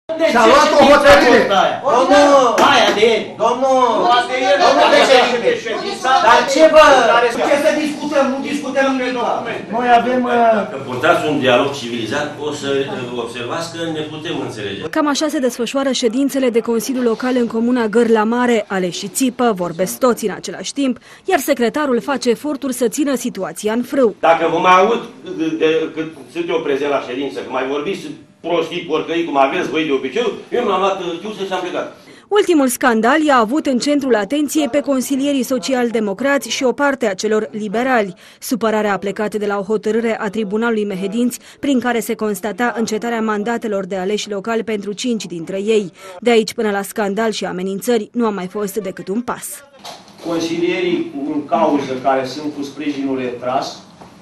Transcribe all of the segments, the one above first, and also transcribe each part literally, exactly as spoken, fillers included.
S-a luat o hotărâre. Domnul, aia de ieri. Domnul, Domnul președinte, dar ce vă, ce să discutăm? Nu discutăm nimic. Noi avem... Dacă purtați un dialog civilizat, o să observați că ne putem înțelege. Cam așa se desfășoară ședințele de Consiliu Local în comuna Gârla Mare. Aleși și țipă, vorbesc toți în același timp, iar secretarul face eforturi să țină situația în frâu. Dacă vă mai aud cât sunt eu prezent la ședință, că mai vorbiți prostii, porcării, cum aveți voi de obicei, eu mi-am luat chiusă și am plecat. Ultimul scandal i-a avut în centrul atenției pe consilierii social-democrați și o parte a celor liberali. Supărarea a plecat de la o hotărâre a Tribunalului Mehedinți, prin care se constata încetarea mandatelor de aleși locali pentru cinci dintre ei. De aici până la scandal și amenințări nu a mai fost decât un pas. Consilierii în cauză care sunt cu sprijinul retras,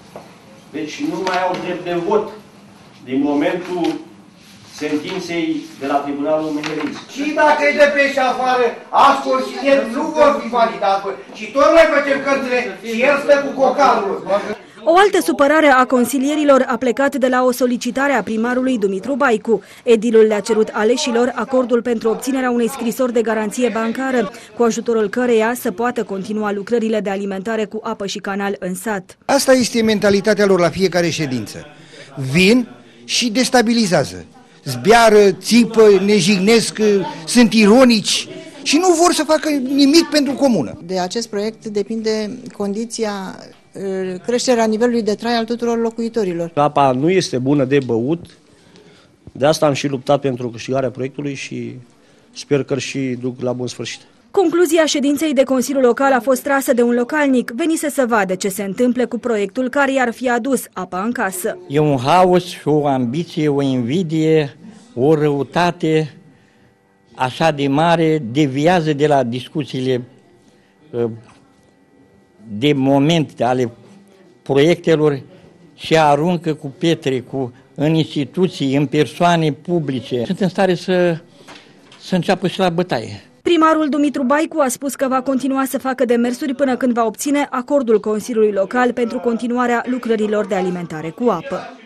deci nu mai au drept de vot din momentul sentinței de la Tribunalul Mehedinți. Și dacă îi dă pe și afară, alți consilieri nu vor fi validați. Și tot noi facem cărțile și el stă cu cocanul. O altă supărare a consilierilor a plecat de la o solicitare a primarului Dumitru Baicu. Edilul le-a cerut aleșilor acordul pentru obținerea unei scrisori de garanție bancară, cu ajutorul căreia să poată continua lucrările de alimentare cu apă și canal în sat. Asta este mentalitatea lor la fiecare ședință. Vin și destabilizează. Zbiară, țipă, ne jignesc, sunt ironici și nu vor să facă nimic pentru comună. De acest proiect depinde condiția, creșterea nivelului de trai al tuturor locuitorilor. Apa nu este bună de băut, de asta am și luptat pentru câștigarea proiectului și sper că și duc la bun sfârșit. Concluzia ședinței de Consiliu Local a fost trasă de un localnic. Venise să vadă ce se întâmplă cu proiectul care i-ar fi adus apa în casă. E un haos, o ambiție, o invidie, o răutate așa de mare, deviază de la discuțiile de moment ale proiectelor și aruncă cu pietre cu, în instituții, în persoane publice. Sunt în stare să, să înceapă și la bătaie. Primarul Dumitru Baicu a spus că va continua să facă demersuri până când va obține acordul Consiliului Local pentru continuarea lucrărilor de alimentare cu apă.